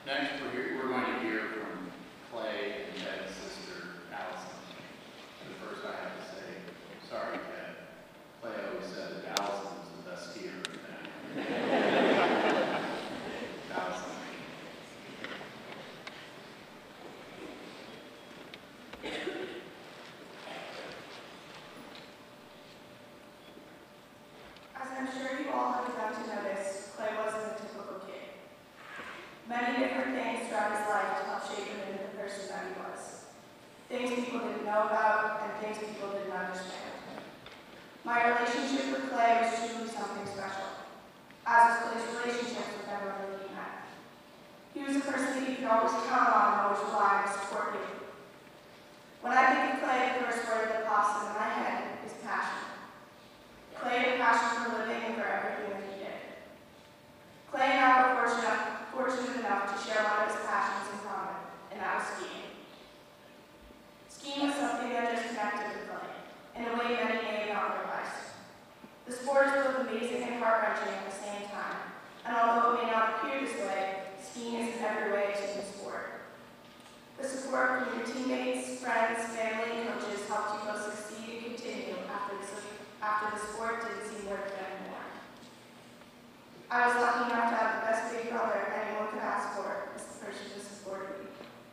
Next, we're going to hear from Clay and Ben's sister, Allison. But first, I have to say, sorry, Ben. Clay always said that Allison was the best skier in the family. Allison. As I'm sure you all have begun to notice, Clay wasn't a typical kid. Many different things throughout his life to help shape him into the person that he was. Things people didn't know about and things people didn't understand. My relationship with Clay was truly something special, as was Clay's relationships with everyone he met. He was a person that you could always count on and always rely on to support you. When I think of Clay, the first word that pops into my head is passion. Clay had a passion for living and for everything that he did. Clay and I were fortunate enough to share one of his passions in common, and that was skiing. Skiing was something that just connected with Clay, in a way many may not realize. The sport is both amazing and heart-wrenching at the same time, and although it may not appear this way, skiing is in every way a team sport. The support from your teammates, friends, family, and coaches helped you both succeed and continue after the sport didn't seem worth it anymore. I was lucky enough to have the best big brother anyone could ask for as the person who supported me.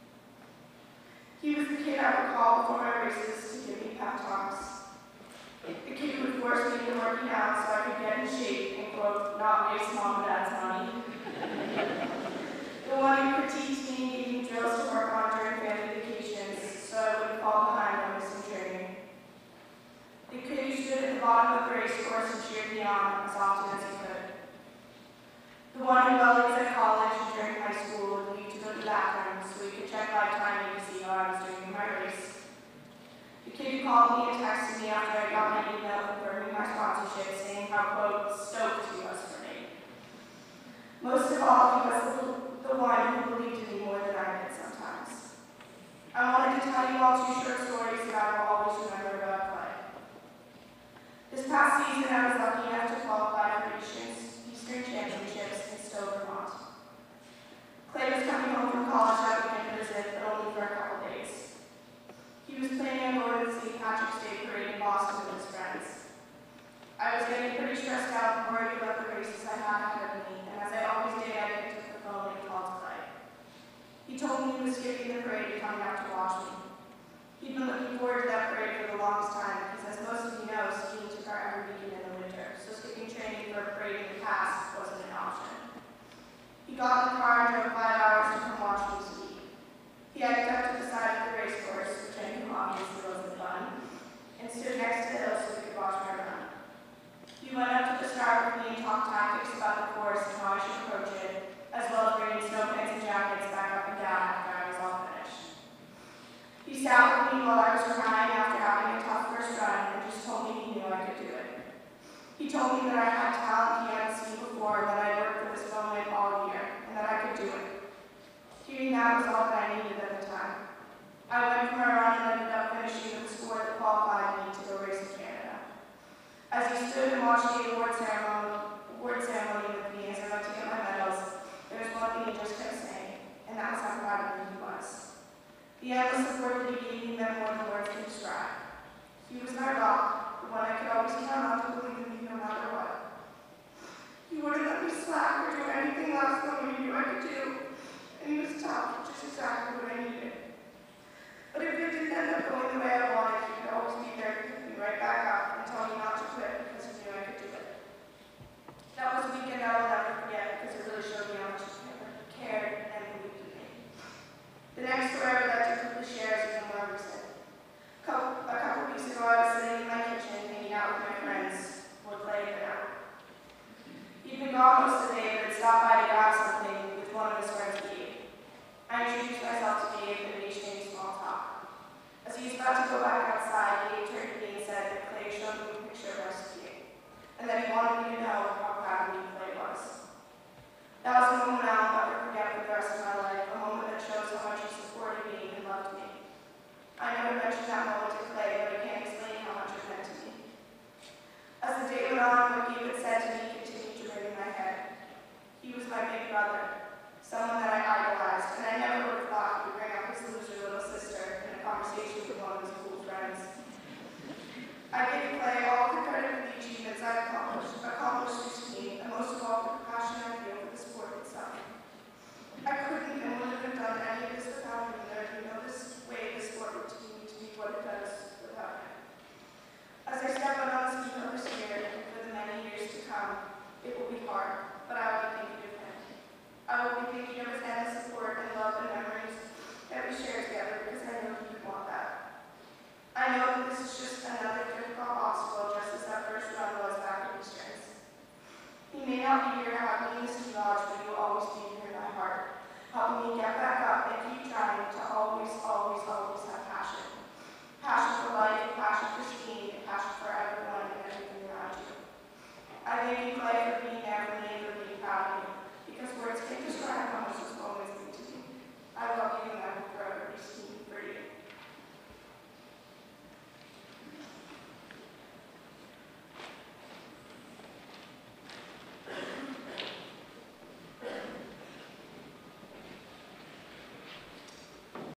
He was the kid I would call before my races to give me pep talks. The kid who would force me to working out so I could get in shape and, quote, not waste mom and dad's money. The one who critiqued me and gave me drills to work on during family vacations so I wouldn't fall behind on missing training. The kid who stood at the bottom of the race course and cheered me on as often as he could. The one who while at college and during high school would leave to go to the bathroom so he could check live timing to see how I was doing in my race. The kid who called me and texted me after I got my email confirming my sponsorship saying how, quote, stoked he was for me. Most of all, he was the one who believed in me more than I did sometimes. I wanted to tell you all two short stories that I will always remember about Clay. This past season, I was lucky enough to qualify for Eastern Championships in Stowe, Vermont. Clay was coming home from college that weekend to visit, but only for a couple days. He was planning on going to the St. Patrick's Day Parade in Boston with his friends. I was getting pretty stressed out and worried about the races I had ahead of me, and as I always did, I picked up the phone and called Clay. He told me he was skipping the parade and coming out to watch me. He'd been looking forward to that parade for the longest time because, as most of you know, skiing took our every weekend in the winter, so skipping training for a parade in the past wasn't an option. He got in the car and drove 5 hours to come watch me ski. He hiked up to the side of the race course, which I knew obviously wasn't fun, and stood next to the hill so he could watch my run. He went up to the start with me and talked tactics about the course and how I should approach it, as well as bringing snow pants and jackets back up and down after I was all finished. He sat with me while I was crying after having a tough first run and just told me he knew I could do it. He told me that I had talent he hadn't seen before, that I worked for this moment all year, and that I could do it. Hearing that was all that I needed at the time. I went for my run and ended up finishing with a score that qualified me to go race in Canada. As he stood and watched the award ceremony with me as I went to get my medals, there was one thing he just kept saying, and that was how proud of me he was. The endless support that he gave me meant more than words can describe. He was my rock, the one I could always count on to believe in me no matter what. He wouldn't let me slack or do anything less than what he knew I could do, and he was tough, which is exactly what I needed. But if it didn't end up going the way I wanted, he could always be there to pick me right back up and tell me not to quit because he knew I could do it. That was a weekend I will never forget because it really showed me how much he cared and believed in me. The next story I would like to quickly share is even more recent. A couple weeks ago, I was sitting in my kitchen hanging out with my friends while Clay had been out. He'd been gone most of the day, but had stopped by to grab something with one of his friends, Gabe. I introduced myself to Gabe and we exchanged small talk. As he was about to go back outside, Gabe turned to me and said that Clay showed me a picture of us skiing, and that he wanted me to know how proud of me Clay was. That was a moment I'll never forget for the rest of my life, a moment that shows how much he supported me and loved me. I never mentioned that moment to Clay, but I can't explain how much it meant to me. As the day went on, what Gabe had said to me continued to ring in my head. He was my big brother, someone that I idolized. I've given Clay